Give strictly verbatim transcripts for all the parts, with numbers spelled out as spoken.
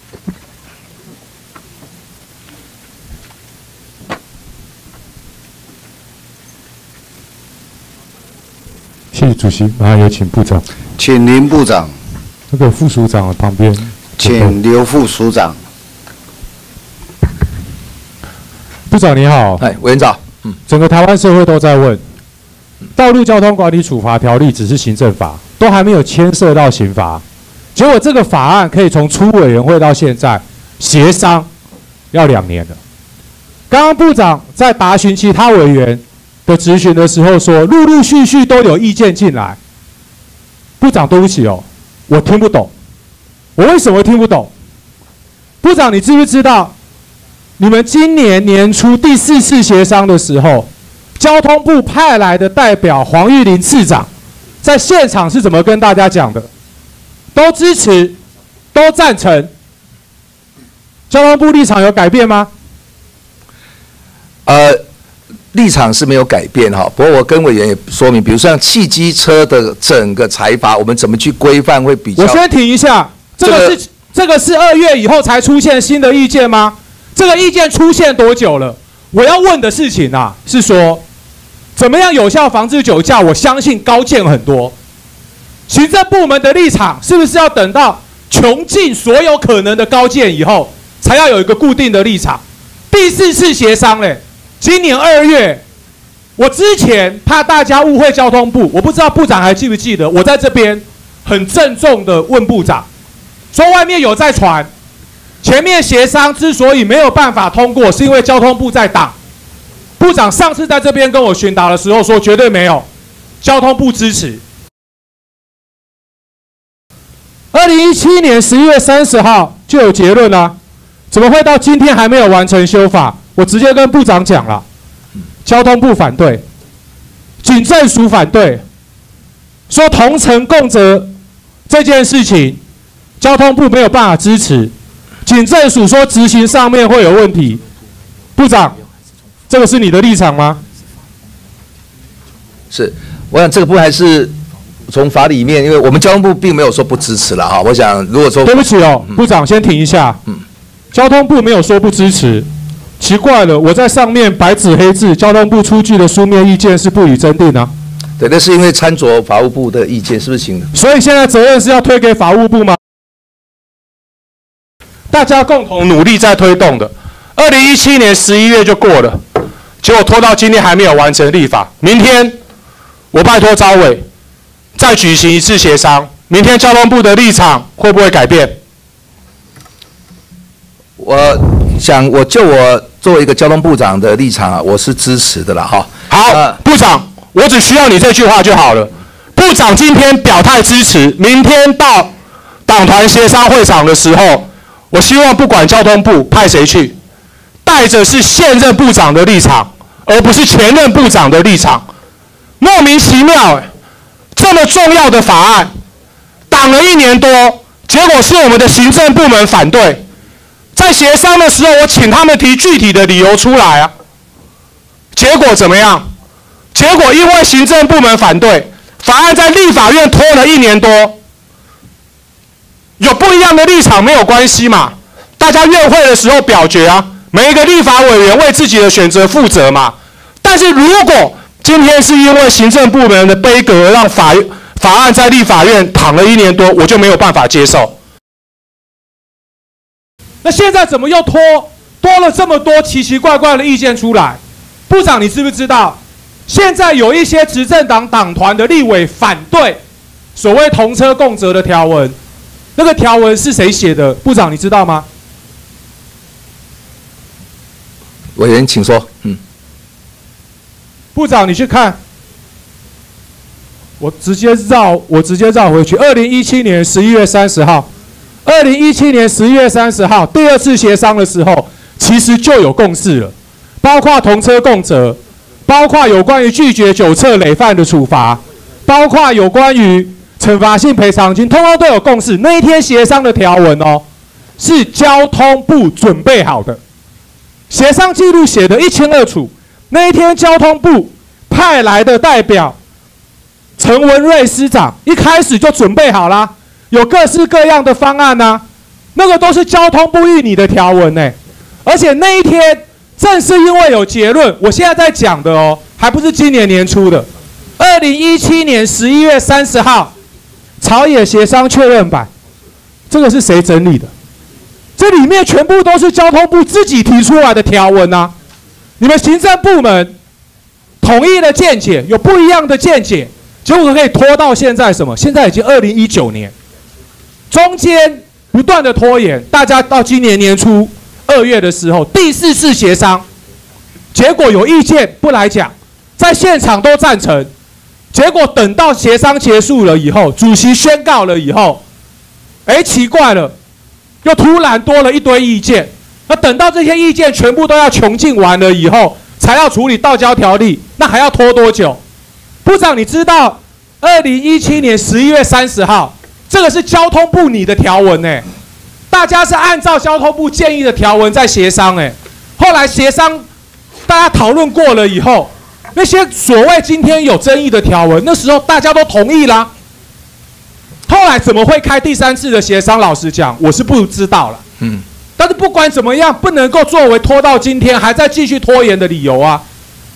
谢谢主席，马上有请部长。 请林部长。 那个副署长的旁边， 请刘副署长。 部长你好， 哎，委员长，嗯， 整个台湾社会都在问，道路交通管理处罚条例只是行政法，都还没有牵涉到刑罚，结果这个法案可以从初委员会到现在协商要两年了。刚刚部长在答询其他委员的质询的时候说，陆陆续续都有意见进来。部长，对不起哦，我听不懂。我为什么听不懂？部长，你知不知道，你们今年年初第四次协商的时候，交通部派来的代表黄玉玲次长，在现场是怎么跟大家讲的？都支持，都赞成。交通部立场有改变吗？ 呃，立场是没有改变哈。不过我跟委员也说明，比如像汽机车的整个裁罚，我们怎么去规范会比较。 我先停一下，这个是、这个、这个是二月以后才出现新的意见吗？这个意见出现多久了？我要问的事情啊，是说怎么样有效防治酒驾？我相信高见很多。行政部门的立场是不是要等到穷尽所有可能的高见以后，才要有一个固定的立场？第四次协商嘞。今年二月，我之前怕大家误会交通部，我不知道部长还记不记得，我在这边很郑重的问部长，说外面有在传，前面协商之所以没有办法通过，是因为交通部在挡。部长上次在这边跟我询答的时候说绝对没有，交通部支持。二零一七年十一月三十号就有结论啦，怎么会到今天还没有完成修法？我直接跟部长讲了，交通部反对，警政署反对，说同乘共责这件事情，交通部没有办法支持，警政署说执行上面会有问题。部长，这个是你的立场吗？ 是，我想这个部分还是从法里面，因为我们交通部并没有说不支持了哈。我想如果说对不起哦，嗯、部长先停一下，嗯，交通部没有说不支持。奇怪了，我在上面白纸黑字，交通部出具的书面意见是不予增订啊。 对，那是因为参酌法务部的意见，是不是行的？ 所以现在责任是要推给法务部吗？大家共同努力在推动的。二零一七年十一月就过了，结果拖到今天还没有完成立法。明天我拜托召委再举行一次协商，明天交通部的立场会不会改变？ 我想，我就我作为一个交通部长的立场啊，我是支持的啦，哈。 好，呃、部长，我只需要你这句话就好了。部长今天表态支持，明天到党团协商会场的时候，我希望不管交通部派谁去，带着是现任部长的立场，而不是前任部长的立场。莫名其妙、欸，这么重要的法案，挡了一年多，结果是我们的行政部门反对。在协商的时候，我请他们提具体的理由出来啊。结果怎么样？结果因为行政部门反对，法案在立法院拖了一年多。有不一样的立场没有关系嘛，大家院会的时候表决啊，每一个立法委员为自己的选择负责嘛。但是如果今天是因为行政部门的杯葛，让法法案在立法院躺了一年多，我就没有办法接受。那现在怎么又拖多了这么多奇奇怪怪的意见出来？部长，你知不知道？现在有一些执政党党团的立委反对所谓同车共责的条文，那个条文是谁写的？部长你知道吗？ 委员请说。嗯。 部长你去看，我直接绕，我直接绕回去。二零一七年十一月三十号。二零一七年十一月三十号，第二次协商的时候，其实就有共识了，包括同车共责，包括有关于拒绝酒测累犯的处罚，包括有关于惩罚性赔偿金，通通都有共识。那一天协商的条文哦，是交通部准备好的，协商记录写得一清二楚。那一天交通部派来的代表陈文瑞司长一开始就准备好啦。有各式各样的方案啊， 那个都是交通部议拟的条文呢。而且那一天正是因为有结论，我现在在讲的哦，还不是今年年初的，二零一七年十一月三十号朝野协商确认版，这个是谁整理的？这里面全部都是交通部自己提出来的条文啊！你们行政部门统一的见解，有不一样的见解，结果可以拖到现在什么？现在已经二零一九年，中间不断的拖延，大家到今年年初二月的时候，第四次协商，结果有意见不来讲，在现场都赞成，结果等到协商结束了以后，主席宣告了以后，哎，奇怪了。又突然多了一堆意见，那等到这些意见全部都要穷尽完了以后，才要处理道交条例，那还要拖多久？部长，你知道，二零一七年十一月三十号，这个是交通部拟的条文呢，大家是按照交通部建议的条文在协商哎，后来协商大家讨论过了以后，那些所谓今天有争议的条文，那时候大家都同意啦。后来怎么会开第三次的协商？老实讲，我是不知道了。嗯，但是不管怎么样，不能够作为拖到今天还在继续拖延的理由啊。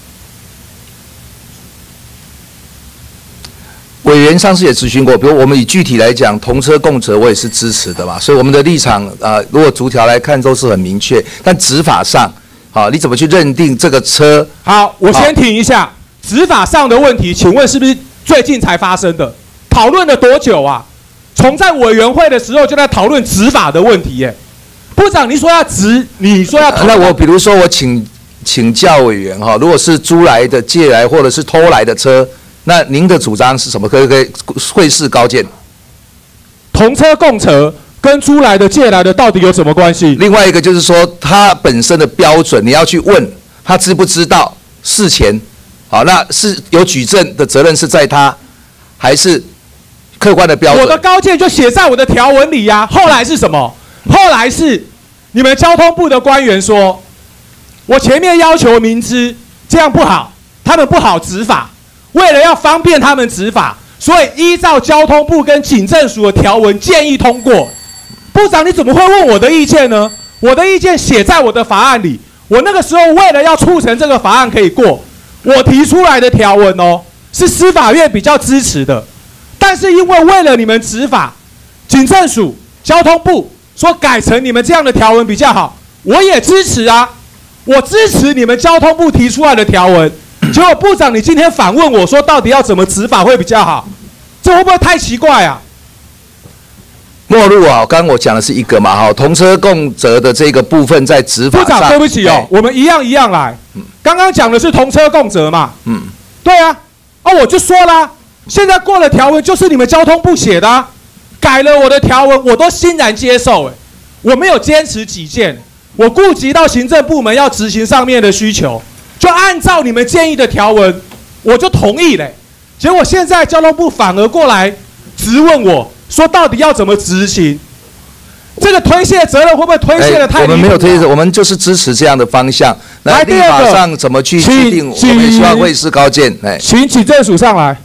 委员上次也咨询过，比如我们以具体来讲，同车共责，我也是支持的嘛。所以我们的立场啊、呃，如果逐条来看都是很明确，但执法上，好、啊，你怎么去认定这个车？ 好，我先停一下，执法上的问题，请问是不是最近才发生的？讨论了多久啊？从在委员会的时候就在讨论执法的问题耶。部长，你说要执，你说要讨论。 那我比如说我请请教委员哈，如果是租来的、借来或者是偷来的车，那您的主张是什么？可不可以会试高见？ 同车共责跟租来的、借来的到底有什么关系？ 另外一个就是说，它本身的标准，你要去问他知不知道事前，好，那是有举证的责任是在他，还是？客观的标准， 我的高见就写在我的条文里呀、啊。后来是什么？后来是你们交通部的官员说，我前面要求明知这样不好，他们不好执法，为了要方便他们执法，所以依照交通部跟警政署的条文建议通过。部长，你怎么会问我的意见呢？我的意见写在我的法案里，我那个时候为了要促成这个法案可以过，我提出来的条文哦，是司法院比较支持的。但是因为为了你们执法，警政署、交通部说改成你们这样的条文比较好，我也支持啊，我支持你们交通部提出来的条文。结果部长，你今天反问我说，到底要怎么执法会比较好？这会不会太奇怪啊？ 末路啊，刚刚我讲的是一个嘛，哈，同车共责的这个部分在执法上。 部长，对不起哦，我们一样一样来。刚刚讲的是同车共责嘛，嗯，对啊，啊，我就说啦。现在过了条文就是你们交通部写的、啊，改了我的条文，我都欣然接受。哎，我没有坚持己见，我顾及到行政部门要执行上面的需求，就按照你们建议的条文，我就同意嘞。结果现在交通部反而过来质问我说，到底要怎么执行？这个推卸责任会不会推卸的太离谱、啊？ 我们没有推卸，我们就是支持这样的方向。来，立法上怎么去制定？我们希望会是高见。哎， 请警政署上来。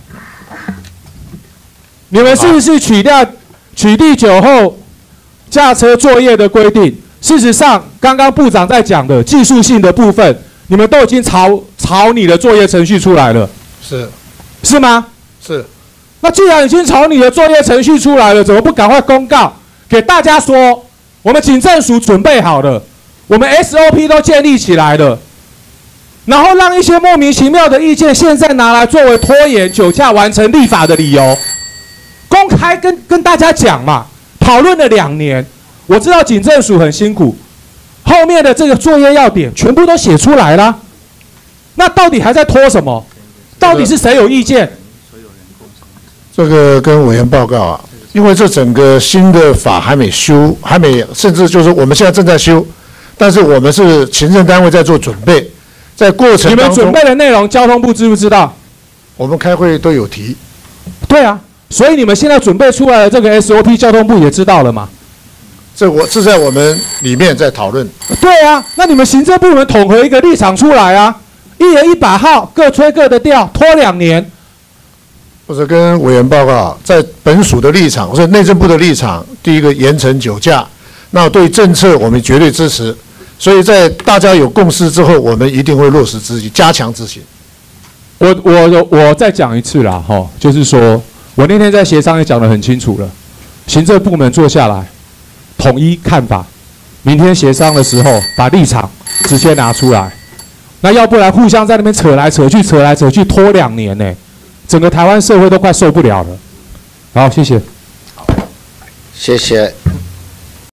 你们是不是取掉取缔酒后驾车作业的规定？事实上，刚刚部长在讲的技术性的部分，你们都已经朝朝你的作业程序出来了， 是是吗？ 是。 那既然已经朝你的作业程序出来了，怎么不赶快公告给大家说，我们警政署准备好了，我们 S O P 都建立起来了，然后让一些莫名其妙的意见现在拿来作为拖延酒驾完成立法的理由？公开跟跟大家讲嘛，讨论了两年，我知道警政署很辛苦，后面的这个作业要点全部都写出来了，那到底还在拖什么？到底是谁有意见？ 这个跟委员报告啊，因为这整个新的法还没修，还没，甚至就是我们现在正在修，但是我们是行政单位在做准备，在过程当中， 你们准备的内容，交通部知不知道？ 我们开会都有提。 对啊。所以你们现在准备出来的这个 S O P， 交通部也知道了嘛？ 这我是在我们里面在讨论。 对啊，那你们行政部门统合一个立场出来啊，一人一把号，各吹各的调，拖两年。 或者跟委员报告，在本署的立场或者内政部的立场，第一个严惩酒驾， 那对政策我们绝对支持。所以在大家有共识之后，我们一定会落实执行，加强执行。 我我我再讲一次啦，哈，就是说我那天在协商也讲得很清楚了，行政部门坐下来，统一看法，明天协商的时候把立场直接拿出来，那要不然互相在那边扯来扯去，扯来扯去拖两年呢，整个台湾社会都快受不了了。好，谢谢。 谢谢。